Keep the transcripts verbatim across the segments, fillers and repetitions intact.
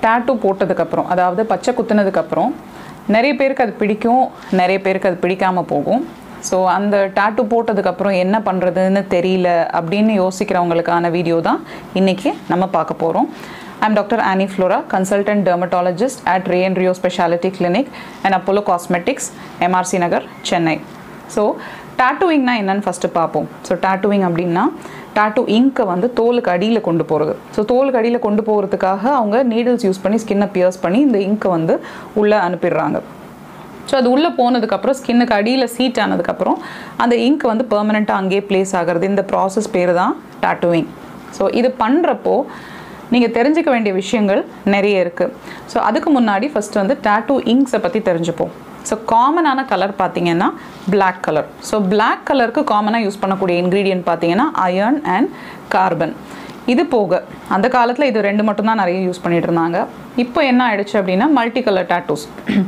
Tattoo போட்டதுக்கப்புறம், அதாவது பச்சை குத்துனதுக்கப்புறம் நிறைய பேருக்கு அது பிடிக்கும், நிறைய பேருக்கு அது பிடிக்காமல் போகும். ஸோ அந்த டாட்டூ போட்டதுக்கப்புறம் என்ன பண்ணுறதுன்னு தெரியல அப்படின்னு யோசிக்கிறவங்களுக்கான வீடியோ தான் இன்றைக்கி நம்ம பார்க்க போகிறோம். I'm Doctor Annie Flora, consultant dermatologist at Ray and Rio Specialty Clinic and Apollo Cosmetics, M R C Nagar, Chennai. So, tattooing na என்னன்னு ஃபஸ்ட்டு பார்ப்போம். ஸோ tattooing அப்படின்னா டாட்டூ இங்கை வந்து தோலுக்கு அடியில் கொண்டு போகிறது. ஸோ தோலுக்கு அடியில் கொண்டு போகிறதுக்காக அவங்க நீடில்ஸ் யூஸ் பண்ணி ஸ்கின்னை பியர்ஸ் பண்ணி இந்த இங்கை வந்து உள்ளே அனுப்பிடுறாங்க. ஸோ அது உள்ளே போனதுக்கப்புறம் ஸ்கின்னுக்கு அடியில் சீட் ஆனதுக்கப்புறம் அந்த இங்க் வந்து பெர்மனெண்ட்டாக அங்கேயே பிளேஸ் ஆகிறது. இந்த ப்ராசஸ் பேர் தான் டாட்டூவிங். ஸோ இது பண்ணுறப்போ நீங்கள் தெரிஞ்சிக்க வேண்டிய விஷயங்கள் நிறைய இருக்குது. ஸோ அதுக்கு முன்னாடி ஃபஸ்ட்டு வந்து டாட்டூ இங்க்ஸை பற்றி தெரிஞ்சுப்போம். ஸோ காமனான கலர் பார்த்தீங்கன்னா பிளாக் கலர். ஸோ பிளாக் கலருக்கு காமனாக யூஸ் பண்ணக்கூடிய இன்க்ரீடியன்ட் பார்த்தீங்கன்னா அயர்ன் அண்ட் கார்பன். இது போக அந்த காலத்தில் இது ரெண்டு மட்டும்தான் நிறைய யூஸ் பண்ணிட்டு இருந்தாங்க. இப்போ என்ன ஆயிடுச்சு அப்படின்னா மல்டி கலர் டாட்டூஸ்.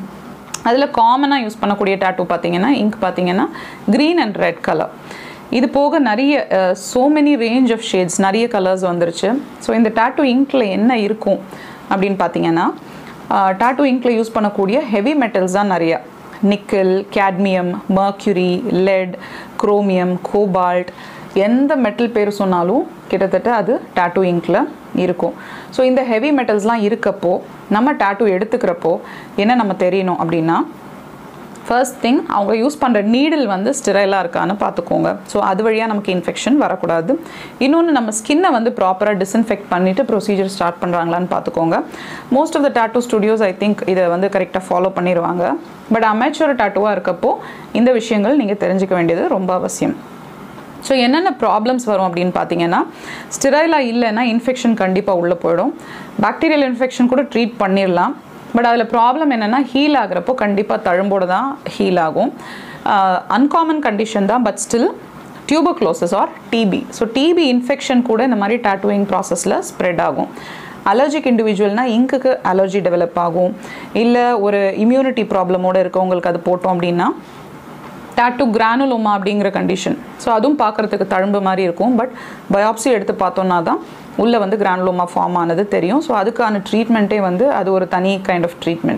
அதில் காமனாக யூஸ் பண்ணக்கூடிய டாட்டூ பார்த்தீங்கன்னா இங்க் பார்த்தீங்கன்னா க்ரீன் அண்ட் ரெட் கலர். இது போக நிறைய so many range of shades, நிறைய கலர்ஸ் வந்துருச்சு. ஸோ இந்த டாட்டூ இங்கில் என்ன இருக்கும் அப்படின்னு பார்த்தீங்கன்னா டாட்டூ இங்கில் யூஸ் பண்ணக்கூடிய ஹெவி மெட்டல்ஸ் தான் நிறையா. Nickel, cadmium, mercury, lead, chromium, cobalt, எந்த மெட்டல் பேர் சொன்னாலும் கிட்டத்தட்ட அது டாட்டூ இங்கில் இருக்கும். ஸோ இந்த ஹெவி மெட்டல்ஸ்லாம் இருக்கப்போ நம்ம டாட்டூ எடுத்துக்கிறப்போ என்ன நம்ம தெரியணும் அப்படின்னா, ஃபர்ஸ்ட் திங் அவங்க யூஸ் பண்ணுற நீடில் வந்து ஸ்டெரைலாக இருக்கான்னு பார்த்துக்கோங்க. ஸோ அது வழியாக நமக்கு இன்ஃபெக்ஷன் வரக்கூடாது. இன்னொன்று நம்ம ஸ்கின்னை வந்து ப்ராப்பராக டிஸ்இன்ஃபெக்ட் பண்ணிவிட்டு ப்ரொசீஜர் ஸ்டார்ட் பண்ணுறாங்களான்னு பார்த்துக்கோங்க. Most of the tattoo studios I think இதை வந்து கரெக்டாக ஃபாலோ பண்ணிடுவாங்க. பட் அமெச்சூர் டாட்டூவாக இருக்கப்போ இந்த விஷயங்கள் நீங்கள் தெரிஞ்சிக்க வேண்டியது ரொம்ப அவசியம். ஸோ என்னென்ன ப்ராப்ளம்ஸ் வரும் அப்படின்னு பார்த்தீங்கன்னா, ஸ்டெரைலாக இல்லைன்னா இன்ஃபெக்ஷன் கண்டிப்பாக உள்ளே போயிடும். பாக்டீரியல் இன்ஃபெக்ஷன் கூட ட்ரீட் பண்ணிடலாம். பட் அதில் ப்ராப்ளம் என்னென்னா ஹீல் ஆகிறப்போ கண்டிப்பாக தழும்போடு தான் ஹீல் ஆகும். அன்காமன் கண்டிஷன் தான், but still tuberculosis or TB. So TB infection கூட இந்த மாதிரி டாட்டூவிங் ப்ராசஸில் ஸ்ப்ரெட் ஆகும். அலர்ஜிக் இண்டிவிஜுவல்னால் இங்குக்கு அலர்ஜி டெவலப் ஆகும். இல்லை ஒரு இம்யூனிட்டி ப்ராப்ளமோடு இருக்கவங்களுக்கு அது போட்டோம் அப்படின்னா டாட்டூ கிரானுலோமா அப்படிங்கிற கண்டிஷன். ஸோ அதுவும் பார்க்குறதுக்கு தழும்பு மாதிரி இருக்கும். பட் பயாப்சி எடுத்து பார்த்தோன்னா தான் உள்ளே வந்து கிரானுலோமா ஃபார்ம் ஆனது தெரியும். ஸோ அதுக்கான ட்ரீட்மெண்ட்டே வந்து அது ஒரு தனி கைண்ட் ஆஃப் ட்ரீட்மெண்ட்.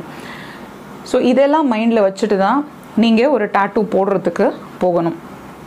ஸோ இதெல்லாம் மைண்டில் வச்சுட்டு தான் நீங்கள் ஒரு டாட்டூ போடுறதுக்கு போகணும்.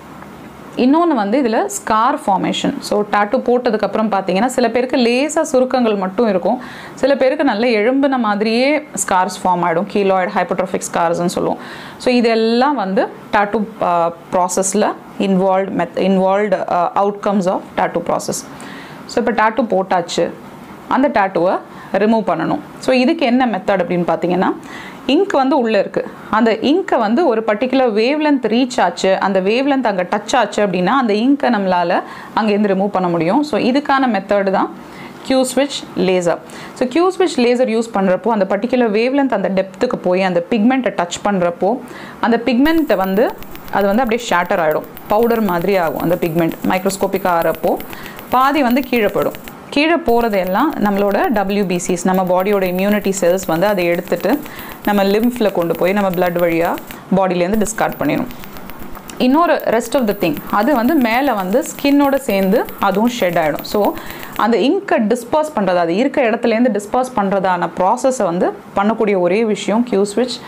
இன்னொன்று வந்து இதில் ஸ்கார் ஃபார்மேஷன். ஸோ டாட்டூ போட்டதுக்கப்புறம் பார்த்தீங்கன்னா சில பேருக்கு லேசாக சுருக்கங்கள் மட்டும் இருக்கும், சில பேருக்கு நல்ல எழும்பின மாதிரியே ஸ்கார்ஸ் ஃபார்ம் ஆகிடும். கீலாய்டு ஹைப்போட்ரோஃபிக் ஸ்கார்ஸ்ன்னு சொல்லுவோம். ஸோ இதெல்லாம் வந்து tattoo process involve meth involved outcomes of tattoo process. So இப்போ டாட்டூ போட்டாச்சு, அந்த டாட்டூவை ரிமூவ் பண்ணணும். ஸோ இதுக்கு என்ன மெத்தட் அப்படின்னு பார்த்தீங்கன்னா, இங்க் வந்து உள்ளே இருக்குது. அந்த இங்கை வந்து ஒரு பர்டிகுலர் வேவ் லென்த் ரீச் ஆச்சு, அந்த வேவ் லென்த் அங்கே டச் ஆச்சு அப்படின்னா அந்த இங்கை நம்மளால் அங்கேருந்து ரிமூவ் பண்ண முடியும். ஸோ இதுக்கான மெத்தடு தான் கியூ ஸ்விட்ச் லேசர். ஸோ கியூ ஸ்விட்ச் லேசர் யூஸ் பண்ணுறப்போ அந்த பர்டிகுலர் வேவ் லென்த் அந்த டெப்த்துக்கு போய் அந்த பிக்மெண்ட்டை டச் பண்ணுறப்போ அந்த பிக்மெண்ட்டை வந்து அது வந்து அப்படியே ஷேட்டர் ஆகிடும், பவுடர் மாதிரி ஆகும். அந்த பிக்மெண்ட் மைக்ரோஸ்கோப்பிக்காக ஆகிறப்போ பாதி வந்து கீழே போயிடும். கீழே போகிறதெல்லாம் நம்மளோட டபிள்யூபிசிஸ், நம்ம பாடியோட இம்யூனிட்டி செல்ஸ் வந்து அதை எடுத்துகிட்டு நம்ம லிம்ஃபில் கொண்டு போய் நம்ம பிளட் வழியாக பாடியிலேருந்து டிஸ்கார்ட் பண்ணிடும். இன்னொரு ரெஸ்ட் ஆஃப் த திங் அது வந்து மேலே வந்து ஸ்கின்னோட சேர்ந்து அதுவும் ஷெட் ஆகிடும். ஸோ அந்த இங்கை டிஸ்பாஸ் பண்ணுறது, அது இருக்க இடத்துலேருந்து டிஸ்பாஸ் பண்ணுறதான ப்ராசஸை வந்து பண்ணக்கூடிய ஒரே விஷயம் கியூ ஸ்விட்ச்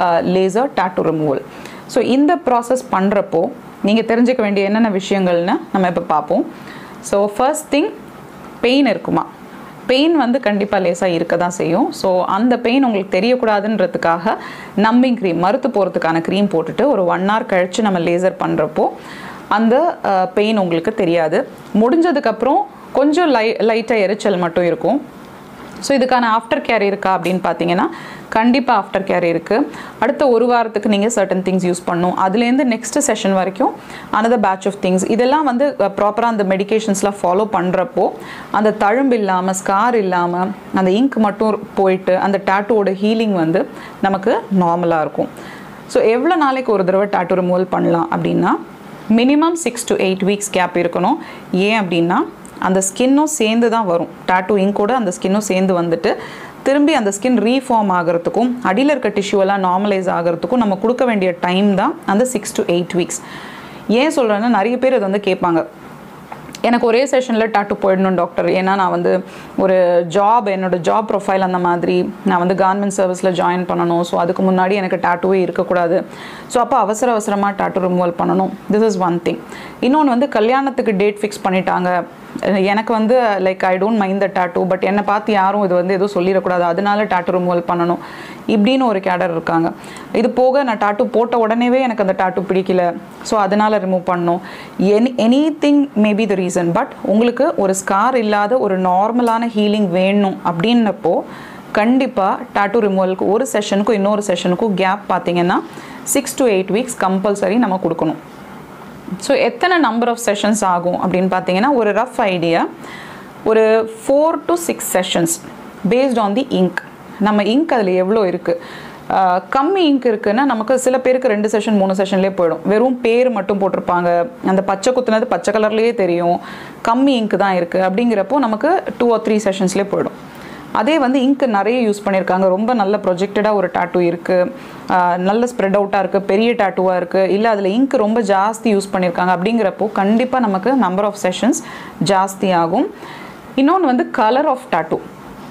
லேசர் டாட்டூ ரிமூவல். ஸோ இந்த ப்ராசஸ் பண்ணுறப்போ நீங்கள் தெரிஞ்சிக்க வேண்டிய என்னென்ன விஷயங்கள்னு நம்ம இப்போ பார்ப்போம். ஸோ ஃபர்ஸ்ட் திங், பெயின் இருக்குமா? பெயின் வந்து கண்டிப்பாக லேசாக இருக்க தான் செய்யும். ஸோ அந்த பெயின் உங்களுக்கு தெரியக்கூடாதுன்றதுக்காக நம்பிங் க்ரீம், மறுத்து போகிறதுக்கான க்ரீம் போட்டுட்டு ஒரு ஒன் ஹவர் கழித்து நம்ம லேசர் பண்ணுறப்போ அந்த பெயின் உங்களுக்கு தெரியாது. முடிஞ்சதுக்கப்புறம் கொஞ்சம் லை லைட்டாக எரிச்சல் மட்டும் இருக்கும். ஸோ இதுக்கான ஆஃப்டர் கேர் இருக்கா அப்படின்னு பார்த்தீங்கன்னா கண்டிப்பாக ஆஃப்டர் கேர் இருக்குது. அடுத்த ஒரு வாரத்துக்கு நீங்கள் சர்டன் திங்ஸ் யூஸ் பண்ணணும். அதுலேருந்து நெக்ஸ்ட் செஷன் வரைக்கும் அனதர் பேட்ச் ஆஃப் திங்ஸ். இதெல்லாம் வந்து ப்ராப்பராக அந்த மெடிகேஷன்ஸ்லாம் ஃபாலோ பண்ணுறப்போ அந்த தழும்பு இல்லாமல், ஸ்கார் இல்லாமல், அந்த இங்க் மட்டும் போயிட்டு அந்த டாட்டூவோட ஹீலிங் வந்து நமக்கு நார்மலாக இருக்கும். ஸோ எவ்வளோ நாளைக்கு ஒரு தடவை டாட்டூ ரிமூவல் பண்ணலாம் அப்படின்னா minimum six to eight weeks gap இருக்கணும். ஏன் அப்படின்னா அந்த ஸ்கின்னும் சேர்ந்து தான் வரும். டாட்டூ இங்கோட அந்த ஸ்கின்னும் சேர்ந்து வந்துட்டு திரும்பி அந்த ஸ்கின் ரீஃபார்ம் ஆகிறதுக்கும் அடியில் இருக்க டிஷ்யூவெல்லாம் நார்மலைஸ் ஆகிறதுக்கும் நம்ம கொடுக்க வேண்டிய டைம் தான் அந்த சிக்ஸ் டு எயிட் வீக்ஸ். ஏன் சொல்கிறேன்னா நிறைய பேர் அது வந்து கேட்பாங்க, எனக்கு ஒரே செஷனில் டாட்டூ போயிடணும் டாக்டர், ஏன்னா நான் வந்து ஒரு ஜாப் என்னோடய ஜாப் ப்ரொஃபைல் அந்த மாதிரி நான் வந்து கார்மெண்ட் சர்வீஸில் ஜாயின் பண்ணணும். ஸோ அதுக்கு முன்னாடி எனக்கு டாட்டூவே இருக்கக்கூடாது. ஸோ அப்போ அவசர அவசரமாக டாட்டூ ரிமூவல் பண்ணணும். This is one thing. இன்னொன்று வந்து கல்யாணத்துக்கு டேட் ஃபிக்ஸ் பண்ணிட்டாங்க, எனக்கு வந்து like I don't mind the tattoo, but என்னை பார்த்து யாரும் இது வந்து எதுவும் சொல்லிடக்கூடாது, அதனால டாட்டூ ரிமூவல் பண்ணணும் இப்படின்னு ஒரு கேடர் இருக்காங்க. இது போக நான் டாட்டூ போட்ட உடனேவே எனக்கு அந்த டாட்டூ பிடிக்கல, ஸோ அதனால் ரிமூவ் பண்ணணும். Any any thing maybe the reason. But உங்களுக்கு ஒரு ஸ்கார் இல்லாத ஒரு நார்மலான ஹீலிங் வேணும் அப்படின்னப்போ கண்டிப்பாக டாட்டூ ரிமூவலுக்கு ஒரு செஷனுக்கும் இன்னொரு செஷனுக்கும் கேப் பார்த்தீங்கன்னா six to eight weeks compulsory நம்ம கொடுக்கணும். ஸோ எத்தனை நம்பர் ஆஃப் செஷன்ஸ் ஆகும் அப்படின்னு பார்த்தீங்கன்னா ஒரு ரஃப் ஐடியா, ஒரு four to six sessions based on the ink. நம்ம இங்க் அதில் எவ்வளோ இருக்குது, கம்மி இங்க் இருக்குன்னா நமக்கு சில பேருக்கு ரெண்டு செஷன் மூணு செஷன்லேயே போயிடும். வெறும் பேர் மட்டும் போட்டிருப்பாங்க, அந்த பச்சை குத்துனது பச்சை கலர்லேயே தெரியும், கம்மி இங்க் தான் இருக்குது அப்படிங்கிறப்போ நமக்கு டூ ஆர் த்ரீ செஷன்ஸ்லேயே போயிடும். அதே வந்து இங்க் நிறைய யூஸ் பண்ணியிருக்காங்க, ரொம்ப நல்ல ப்ரொஜெக்டடாக ஒரு டாட்டூ இருக்குது, நல்ல ஸ்ப்ரெட் அவுட்டாக இருக்குது, பெரிய டாட்டூவாக இருக்குது, இல்லை அதில் இங்க் ரொம்ப ஜாஸ்தி யூஸ் பண்ணியிருக்காங்க அப்படிங்கிறப்போ கண்டிப்பாக நமக்கு நம்பர் ஆஃப் செஷன்ஸ் ஜாஸ்தி ஆகும். இன்னொன்று வந்து கலர் ஆஃப் டாட்டூ.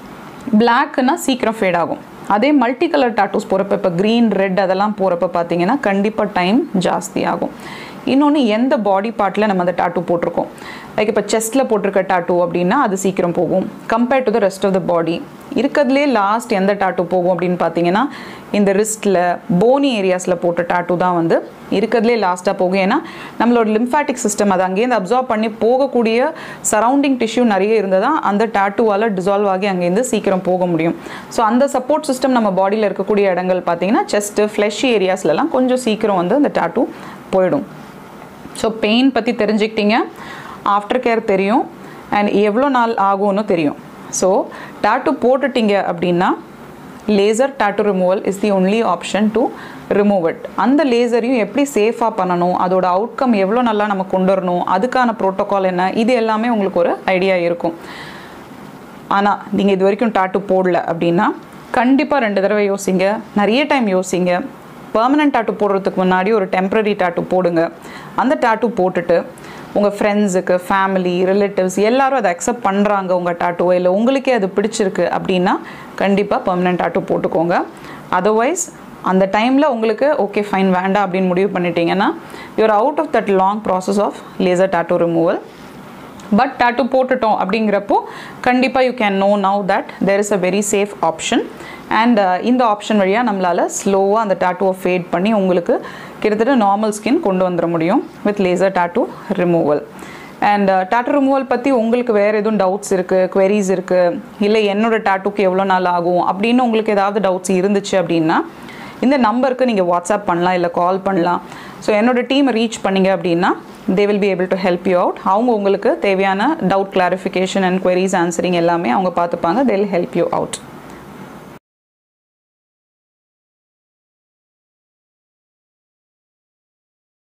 பிளாக்னா சீக்கிரம் ஃபேட் ஆகும். அதே மல்டி கலர் டாட்டூஸ் போகிறப்ப, இப்போ க்ரீன் ரெட் அதெல்லாம் போகிறப்ப பார்த்தீங்கன்னா கண்டிப்பாக டைம் ஜாஸ்தி ஆகும். இன்னொன்று எந்த பாடி பார்ட்டில் நம்ம அந்த டாட்டூ போட்டிருக்கோம், லைக் இப்போ செஸ்ட்டில் போட்டிருக்க டாட்டூ அப்படின்னா அது சீக்கிரம் போகும் compared to the rest of the body. இருக்கிறதுலே லாஸ்ட் எந்த டாட்டூ போகும் அப்படின்னு பார்த்தீங்கன்னா இந்த ரிஸ்ட்டில் போனி ஏரியாஸில் போட்ட டாட்டூ தான் வந்து இருக்கிறதுலே லாஸ்ட்டாக போகும். ஏன்னா நம்மளோட லிம்ஃபாட்டிக் சிஸ்டம் அதை அங்கேருந்து அப்சார்ப் பண்ணி போகக்கூடிய சரௌண்டிங் டிஷ்யூ நிறைய இருந்தால் தான் அந்த டாட்டூவால் டிசால்வ் ஆகி அங்கேருந்து சீக்கிரம் போக முடியும். ஸோ அந்த சப்போர்ட் சிஸ்டம் நம்ம பாடியில் இருக்கக்கூடிய இடங்கள் பார்த்தீங்கன்னா செஸ்ட்டு ஃப்ளஷ் ஏரியாஸ்லலாம் கொஞ்சம் சீக்கிரம் வந்து அந்த டாட்டூ போயிடும். ஸோ பெயின் பற்றி தெரிஞ்சுக்கிட்டீங்க, ஆஃப்டர் கேர் தெரியும், அண்ட் எவ்வளோ நாள் ஆகும்னு தெரியும். ஸோ டாட்டூ போட்டுட்டீங்க அப்படின்னா laser tattoo removal is the only option to remove it. அந்த லேசரையும் எப்படி சேஃபாக பண்ணணும், அதோட அவுட்கம் எவ்வளோ நல்லா நம்ம கொண்டு வரணும், அதுக்கான ப்ரோட்டோகால் என்ன, இது எல்லாமே உங்களுக்கு ஒரு ஐடியா இருக்கும். ஆனால் நீங்கள் இது வரைக்கும் டாட்டூ போடல அப்படின்னா கண்டிப்பாக ரெண்டு தடவை யோசிங்க, நிறைய டைம் யோசிங்க. பெர்மனன்ட் டாட்டூ போடுறதுக்கு முன்னாடி ஒரு டெம்ப்ரரி டாட்டூ போடுங்க. அந்த டாட்டூ போட்டுட்டு உங்கள் ஃப்ரெண்ட்ஸுக்கு, ஃபேமிலி, ரிலேட்டிவ்ஸ் எல்லாரும் அதை அக்செப்ட் பண்ணுறாங்க உங்கள் டாட்டூவை, இல்லை உங்களுக்கே அது பிடிச்சிருக்கு அப்படின்னா கண்டிப்பாக பெர்மனன்ட் டாட்டூ போட்டுக்கோங்க. அதர்வைஸ் அந்த டைமில் உங்களுக்கு ஓகே ஃபைன் வேண்டாம் அப்படின்னு முடிவு பண்ணிட்டீங்கன்னா you're out of that long process of laser tattoo removal. But tattoo போட்டுட்டோம் அப்படிங்கிறப்போ கண்டிப்பாக you can know now that there is a very safe option. And இந்த ஆப்ஷன் வழியாக நம்மளால் ஸ்லோவாக அந்த டாட்டூவை ஃபேட் பண்ணி உங்களுக்கு கிட்டத்தட்ட நார்மல் ஸ்கின் கொண்டு வந்துட முடியும் with laser tattoo removal. And tattoo removal பற்றி உங்களுக்கு வேறு எதுவும் டவுட்ஸ் இருக்குது, குவெரிஸ் இருக்குது, இல்லை என்னோடய டாட்டூக்கு எவ்வளோ நாள் ஆகும் அப்படின்னு உங்களுக்கு ஏதாவது டவுட்ஸ் இருந்துச்சு அப்படின்னா இந்த நம்பருக்கு நீங்கள் வாட்ஸ்அப் பண்ணலாம், இல்லை கால் பண்ணலாம். ஸோ என்னோடய டீமை ரீச் பண்ணிங்க அப்படின்னா they will be able to help you out. அவங்க உங்களுக்கு தேவையான doubt clarification and queries answering எல்லாமே அவங்க பார்த்துப்பாங்க. they will help you out.